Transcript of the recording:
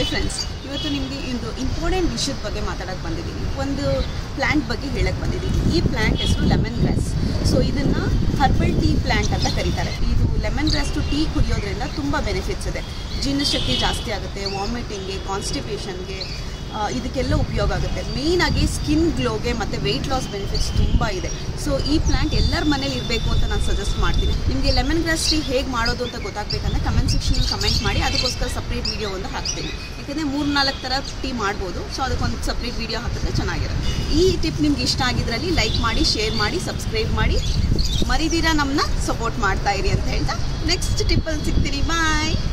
Hi friends, ಇವತ್ತು ನಿಮಗೆ ಒಂದು ಇಂಪಾರ್ಟೆಂಟ್ ವಿಷಯದ ಬಗ್ಗೆ ಮಾತಾಡೋಕ್ಕೆ ಬಂದಿದ್ದೀನಿ. ಒಂದು ಪ್ಲ್ಯಾಂಟ್ ಬಗ್ಗೆ ಹೇಳಕ್ಕೆ ಬಂದಿದ್ದೀನಿ. ಈ ಪ್ಲ್ಯಾಂಟ್ ಹೆಸರು ಲೆಮನ್ ಗ್ರಾಸ್. ಸೊ ಇದನ್ನು ಹರ್ಬಲ್ ಟೀ ಪ್ಲ್ಯಾಂಟ್ ಅಂತ ಕರೀತಾರೆ. ಇದು ಲೆಮನ್ ಗ್ರಾಸ್ ಟೀ ಕುಡಿಯೋದ್ರಿಂದ ತುಂಬ ಬೆನಿಫಿಟ್ಸ್ ಇದೆ. ಜೀರ್ಣಶಕ್ತಿ ಜಾಸ್ತಿ ಆಗುತ್ತೆ, ವಾಮಿಟಿಂಗ್ಗೆ, ಕಾನ್ಸ್ಟಿಪೇಷನ್ಗೆ ಇದಕ್ಕೆಲ್ಲ ಉಪಯೋಗ ಆಗುತ್ತೆ. ಮೇಯ್ನಾಗಿ ಸ್ಕಿನ್ ಗ್ಲೋಗೆ ಮತ್ತು ವೆಯ್ಟ್ ಲಾಸ್ ಬೆನಿಫಿಟ್ಸ್ ತುಂಬ ಇದೆ. ಸೊ ಈ ಪ್ಲ್ಯಾಂಟ್ ಎಲ್ಲರ ಮನೇಲಿ ಇರಬೇಕು ಅಂತ ನಾನು ಸಜೆಸ್ಟ್ ಮಾಡ್ತೀನಿ. ನಿಮಗೆ ಲೆಮನ್ ಗ್ರಾಸ್ ಟೀ ಹೇಗೆ ಮಾಡೋದು ಅಂತ ಗೊತ್ತಾಗಬೇಕಂದ್ರೆ ಕಮೆಂಟ್ ಸೆಕ್ಷನಲ್ಲಿ ಕಮೆಂಟ್ ಮಾಡಿ, ಅದಕ್ಕೋಸ್ಕರ ಸಪ್ರೇಟ್ ವೀಡಿಯೋ ಒಂದು ಹಾಕ್ತೀನಿ. ಯಾಕೆಂದರೆ 3-4 ಥರ ಟೀ ಮಾಡ್ಬೋದು. ಸೊ ಅದಕ್ಕೊಂದು ಸಪ್ರೇಟ್ ವೀಡಿಯೋ ಹಾಕಿದ್ರೆ ಚೆನ್ನಾಗಿರುತ್ತೆ. ಈ ಟಿಪ್ ನಿಮ್ಗೆ ಇಷ್ಟ ಆಗಿದ್ರಲ್ಲಿ ಲೈಕ್ ಮಾಡಿ, ಶೇರ್ ಮಾಡಿ, ಸಬ್ಸ್ಕ್ರೈಬ್ ಮಾಡಿ, ಮರಿದಿರ ನಮ್ಮನ್ನ ಸಪೋರ್ಟ್ ಮಾಡ್ತಾ ಇರಿ ಅಂತ ಹೇಳ್ತಾ ನೆಕ್ಸ್ಟ್ ಟಿಪ್ಪಲ್ಲಿ ಸಿಗ್ತೀನಿ. ಬಾಯ್.